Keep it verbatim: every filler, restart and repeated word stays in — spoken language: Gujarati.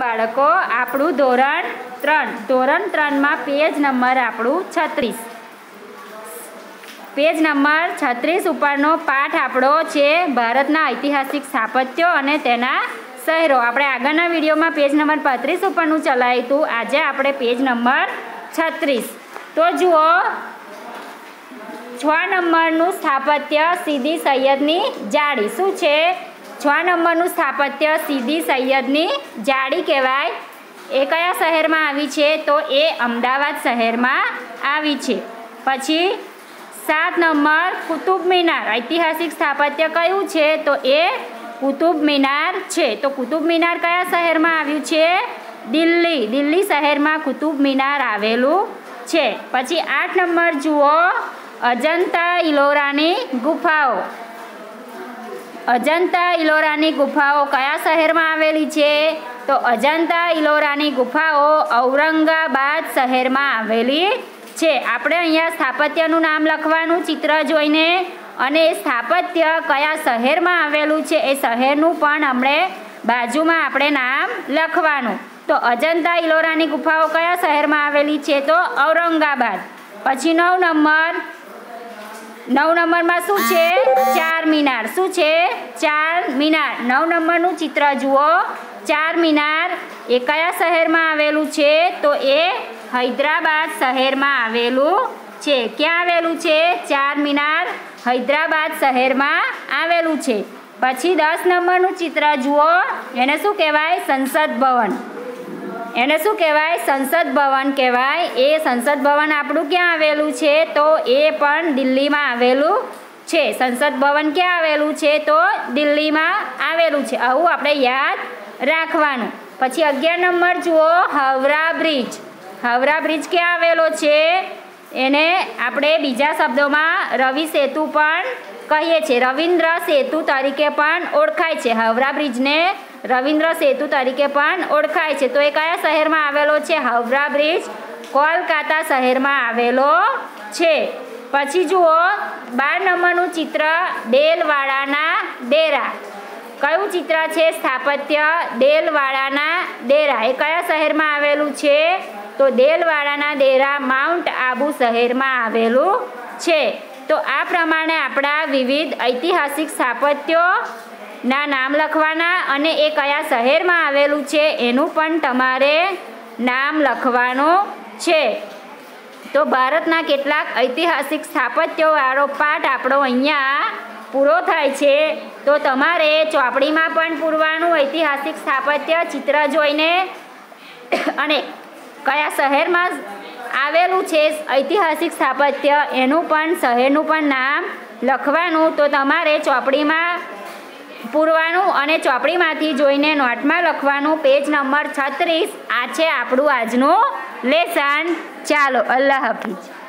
બાળકો, આપણું ધોરણ ત્રણ ધોરણ ત્રણમાં પેજ નંબર આપણું છત્રીસ પેજ નંબર છત્રીસ ઉપરનો પાઠ આપણો છે ભારતના ઐતિહાસિક સ્થાપત્યો અને તેના શહેરો. આપણે આગળના વિડીયોમાં પેજ નંબર પાંત્રીસ ઉપરનું ચલાવ્યું હતું. આજે આપણે પેજ નંબર છત્રીસ. તો જુઓ, છ નંબરનું સ્થાપત્ય સીદી સૈયદની જાળી. શું છે? છ નંબરનું સ્થાપત્ય સીદી સૈયદની જાળી કહેવાય. એ કયા શહેરમાં આવી છે? તો એ અમદાવાદ શહેરમાં આવી છે. પછી સાત નંબર કુતુબ મિનાર. ઐતિહાસિક સ્થાપત્ય કયું છે? તો એ કુતુબ મિનાર છે. તો કુતુબ મિનાર કયા શહેરમાં આવ્યું છે? દિલ્હી. દિલ્હી શહેરમાં કુતુબ મિનાર આવેલું છે. પછી આઠ નંબર જુઓ, અજંતા ઇલોરાની ગુફાઓ. અજંતા ઇલોરાની ગુફાઓ કયા શહેરમાં આવેલી છે? તો અજંતા ઇલોરાની ગુફાઓ ઔરંગાબાદ શહેરમાં આવેલી છે. આપણે અહીંયા સ્થાપત્યનું નામ લખવાનું ચિત્ર જોઈને, અને એ સ્થાપત્ય કયા શહેરમાં આવેલું છે એ શહેરનું પણ આપણે બાજુમાં આપણે નામ લખવાનું. તો અજંતા ઇલોરાની ગુફાઓ કયા શહેરમાં આવેલી છે? તો ઔરંગાબાદ. પછી નવ નંબર નવ નંબરમાં શું છે? ચાર મિનાર. શું છે? ચાર મિનાર. નવ નંબરનું ચિત્ર જુઓ. ચાર મિનાર એ કયા શહેરમાં આવેલું છે? તો એ હૈદરાબાદ શહેરમાં આવેલું છે. ક્યાં આવેલું છે? ચાર મિનાર હૈદરાબાદ શહેરમાં આવેલું છે. પછી દસ નંબરનું ચિત્ર જુઓ. એને શું કહેવાય? સંસદ ભવન. એને શું કહેવાય? સંસદ ભવન કહેવાય. એ સંસદ ભવન આપણું ક્યાં આવેલું છે? તો એ પણ દિલ્હીમાં આવેલું છે. સંસદ ભવન ક્યાં આવેલું છે? તો દિલ્હીમાં આવેલું છે. આવું આપણે યાદ રાખવાનું. પછી અગિયાર નંબર જુઓ, હાવરા બ્રિજ. હાવરા બ્રિજ ક્યાં આવેલો છે? એને આપણે બીજા શબ્દોમાં રવિ સેતુ પણ કહીએ છીએ. રવિન્દ્ર સેતુ તરીકે પણ ઓળખાય છે. હાવરા બ્રિજને રવિન્દ્ર સેતુ તરીકે પણ ઓળખાય છે. તો એ કયા શહેરમાં આવેલો છે? હાવરા બ્રિજ કોલકાતા શહેરમાં આવેલો છે. પછી જુઓ, બાર નંબરનું ચિત્ર, દેલવાડાના ડેરા. કયું ચિત્ર છે? સ્થાપત્ય દેલવાડાના ડેરા. એ કયા શહેરમાં આવેલું છે? તો દેલવાડાના ડેરા માઉન્ટ આબુ શહેરમાં આવેલું છે. તો આ પ્રમાણે આપણા વિવિધ ઐતિહાસિક સ્થાપત્યો ના નામ લખવાના, અને એ કયા શહેરમાં આવેલું છે એનું પણ તમારે નામ લખવાનું છે. તો ભારતના કેટલાક ઐતિહાસિક સ્થાપત્યોવાળો પાઠ આપણો અહીંયા પૂરો થાય છે. તો તમારે ચોપડીમાં પણ પૂરવાનું ઐતિહાસિક સ્થાપત્ય ચિત્ર જોઈને, અને કયા શહેરમાં આવેલું છે ઐતિહાસિક સ્થાપત્ય એનું પણ શહેરનું પણ નામ લખવાનું. તો તમારે ચોપડીમાં પૂરવાનું અને ચોપડીમાંથી જોઈને નોટમાં લખવાનું. પેજ નંબર છત્રીસ. આ છે આપણું આજનું લેસન. ચાલો, અલ્લાહ હાફિઝ.